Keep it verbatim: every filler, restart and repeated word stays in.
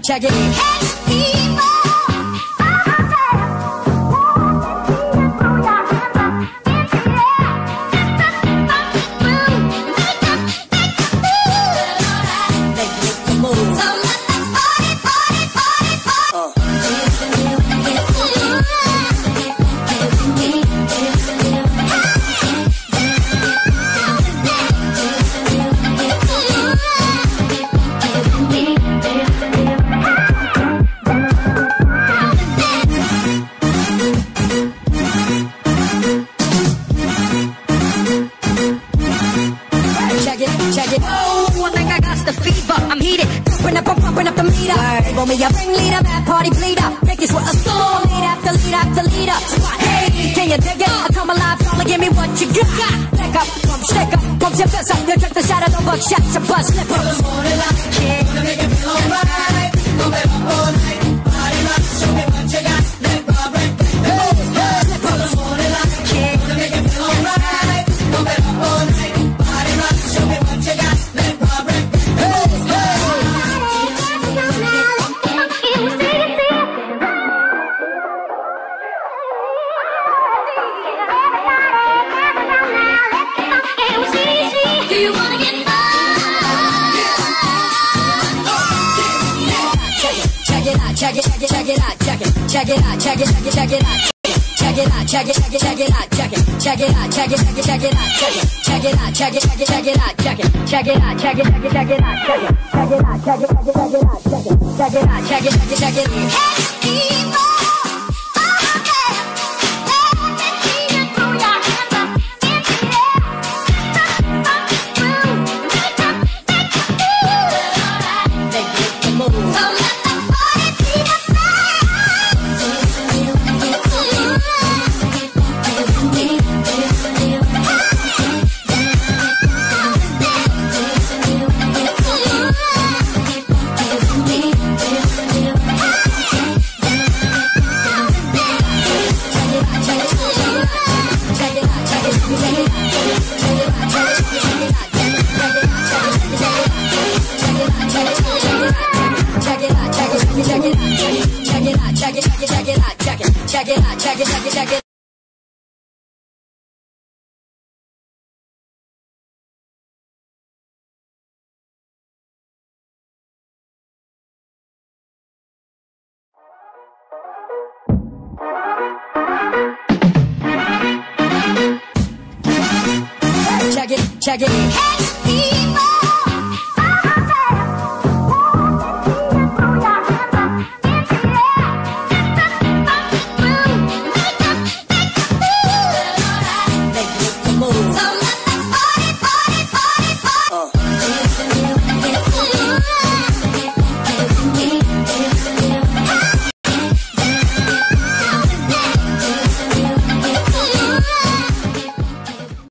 check it. Me a ringleader, bad party bleeder. Make this with a storm, lead after lead after leader. Hey, can you dig it? I come alive, calling, give me what you got. Back up, pump, stick up, pump your fist up. You check the shot of the buckshot, a bus slipper. Put the morning like a kid, gonna make it feel alright. Move it up all night, body rock, show me what you got. Let go, break, break, break. Put the morning like a kid, gonna make it feel alright. Move it up all night, body rock, show me what you got. Let go, break, break, break. Check it, check it, check it out, check it, check it out, check it, check it, check it out. Check it out, check it, check it, check it out, check it, check it out, check it, check it, check it out, check it, check it out, check it, check it, check it out, check it, check it out, check it, check it, check it out, check it, check it out, check it, check it, check it out, check it, check it out, check it, check it, check it out. Check it.